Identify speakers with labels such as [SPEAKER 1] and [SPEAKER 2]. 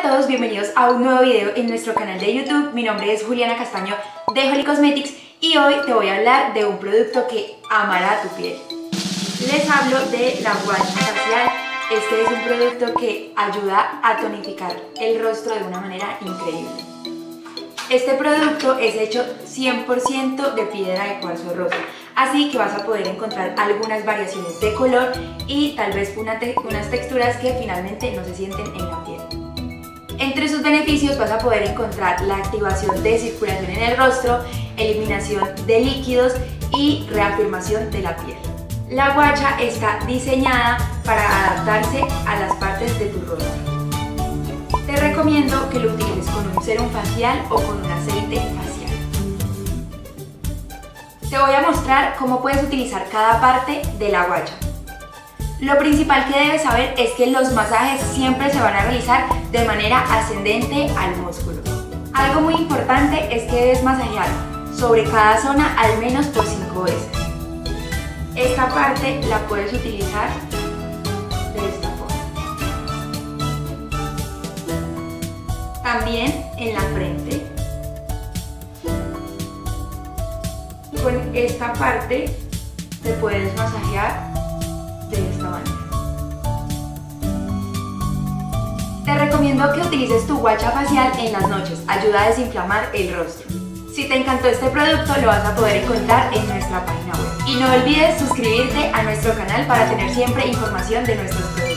[SPEAKER 1] Hola a todos, bienvenidos a un nuevo video en nuestro canal de YouTube. Mi nombre es Juliana Castaño de Holly Cosmetics y hoy te voy a hablar de un producto que amará tu piel. Les hablo de la Wash Facial. Este es un producto que ayuda a tonificar el rostro de una manera increíble. Este producto es hecho 100% de piedra de cuarzo rosa, así que vas a poder encontrar algunas variaciones de color y tal vez unas texturas que finalmente no se sienten en la piel. Entre sus beneficios vas a poder encontrar la activación de circulación en el rostro, eliminación de líquidos y reafirmación de la piel. La guacha está diseñada para adaptarse a las partes de tu rostro. Te recomiendo que lo utilices con un serum facial o con un aceite facial. Te voy a mostrar cómo puedes utilizar cada parte de la guacha. Lo principal que debes saber es que los masajes siempre se van a realizar de manera ascendente al músculo. Algo muy importante es que debes masajear sobre cada zona al menos por 5 veces. Esta parte la puedes utilizar de esta forma. También en la frente. Con esta parte te puedes masajear de esta manera. Te recomiendo que utilices tu guacha facial en las noches, ayuda a desinflamar el rostro. Si te encantó este producto lo vas a poder encontrar en nuestra página web. Y no olvides suscribirte a nuestro canal para tener siempre información de nuestros productos.